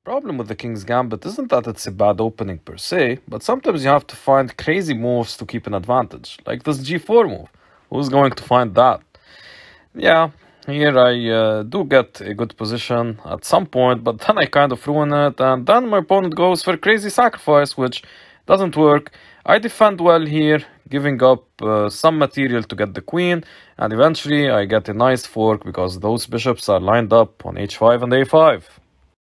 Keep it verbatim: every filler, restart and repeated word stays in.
Problem with the King's Gambit isn't that it's a bad opening per se, but sometimes you have to find crazy moves to keep an advantage, like this G four move. Who's going to find that? Yeah, here I uh, do get a good position at some point, but then I kind of ruin it, and then my opponent goes for a crazy sacrifice, which doesn't work. I defend well here, giving up uh, some material to get the queen, and eventually I get a nice fork because those bishops are lined up on h five and a five.